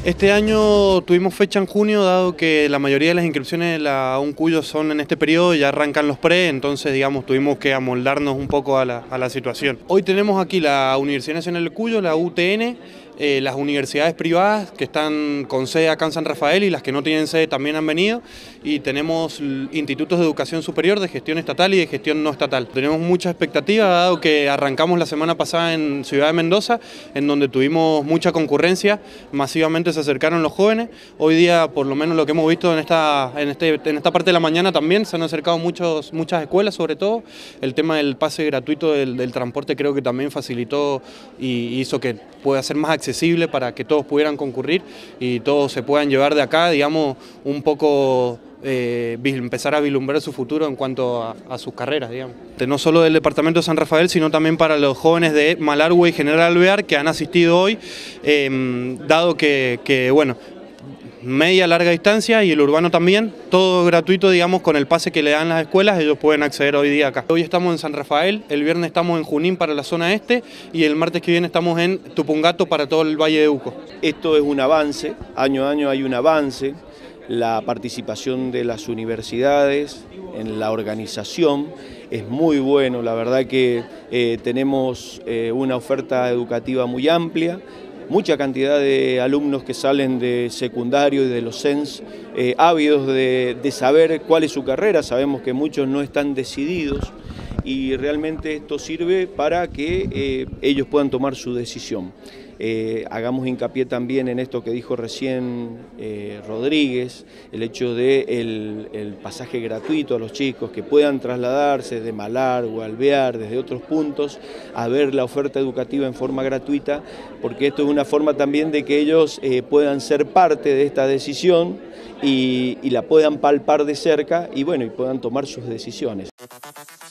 Este año tuvimos fecha en junio, dado que la mayoría de las inscripciones de la UNCUYO son en este periodo, ya arrancan los pre, entonces digamos tuvimos que amoldarnos un poco a la situación. Hoy tenemos aquí la Universidad Nacional del Cuyo, la UTN, las universidades privadas que están con sede acá en San Rafael y las que no tienen sede también han venido, y tenemos institutos de educación superior de gestión estatal y de gestión no estatal. Tenemos mucha expectativa dado que arrancamos la semana pasada en Ciudad de Mendoza, en donde tuvimos mucha concurrencia, masivamente se acercaron los jóvenes. Hoy día, por lo menos lo que hemos visto en esta parte de la mañana también, se han acercado muchas escuelas, sobre todo. El tema del pase gratuito del transporte creo que también facilitó y hizo que pueda ser más accesible para que todos pudieran concurrir y todos se puedan llevar de acá, digamos, un poco empezar a vislumbrar su futuro en cuanto a sus carreras, digamos. No solo del departamento de San Rafael, sino también para los jóvenes de Malargüe y General Alvear que han asistido hoy, dado que bueno, media larga distancia y el urbano también, todo gratuito, digamos, con el pase que le dan las escuelas, ellos pueden acceder hoy día acá. Hoy estamos en San Rafael, el viernes estamos en Junín para la zona este y el martes que viene estamos en Tupungato para todo el Valle de Uco. Esto es un avance, año a año hay un avance, la participación de las universidades en la organización es muy bueno, la verdad que tenemos una oferta educativa muy amplia, mucha cantidad de alumnos que salen de secundario y de los CENS ávidos de saber cuál es su carrera. Sabemos que muchos no están decididos y realmente esto sirve para que ellos puedan tomar su decisión. Hagamos hincapié también en esto que dijo recién Rodríguez, el hecho de el pasaje gratuito a los chicos que puedan trasladarse de Malargüe, Alvear, desde otros puntos, a ver la oferta educativa en forma gratuita, porque esto es una forma también de que ellos puedan ser parte de esta decisión y la puedan palpar de cerca y bueno, y puedan tomar sus decisiones.